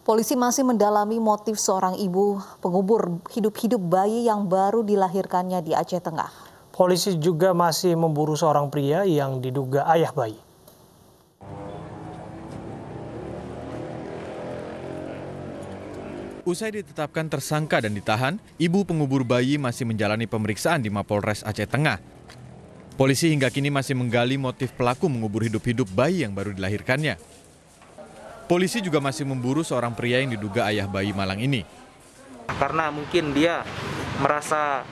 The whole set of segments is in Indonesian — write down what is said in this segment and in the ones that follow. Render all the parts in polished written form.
Polisi masih mendalami motif seorang ibu pengubur hidup-hidup bayi yang baru dilahirkannya di Aceh Tengah. Polisi juga masih memburu seorang pria yang diduga ayah bayi. Usai ditetapkan tersangka dan ditahan, ibu pengubur bayi masih menjalani pemeriksaan di Mapolres Aceh Tengah. Polisi hingga kini masih menggali motif pelaku mengubur hidup-hidup bayi yang baru dilahirkannya. Polisi juga masih memburu seorang pria yang diduga ayah bayi malang ini. Karena mungkin dia merasa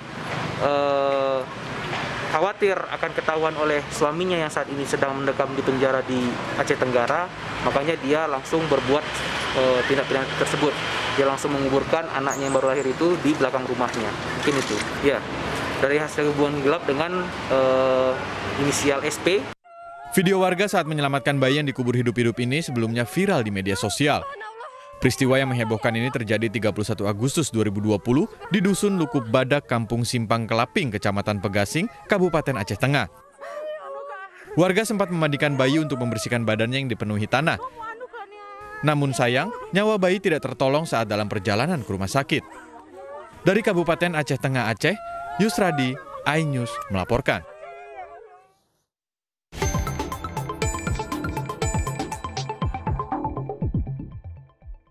khawatir akan ketahuan oleh suaminya yang saat ini sedang mendekam di penjara di Aceh Tenggara, makanya dia langsung berbuat tindak pidana tersebut. Dia langsung menguburkan anaknya yang baru lahir itu di belakang rumahnya. Mungkin itu. Ya, dari hasil hubungan gelap dengan inisial SP. Video warga saat menyelamatkan bayi yang dikubur hidup-hidup ini sebelumnya viral di media sosial. Peristiwa yang menghebohkan ini terjadi 31 Agustus 2020 di Dusun Lukup Badak, Kampung Simpang Kelaping, Kecamatan Pegasing, Kabupaten Aceh Tengah. Warga sempat memandikan bayi untuk membersihkan badannya yang dipenuhi tanah. Namun sayang, nyawa bayi tidak tertolong saat dalam perjalanan ke rumah sakit. Dari Kabupaten Aceh Tengah, Aceh, Yusradi, iNews melaporkan.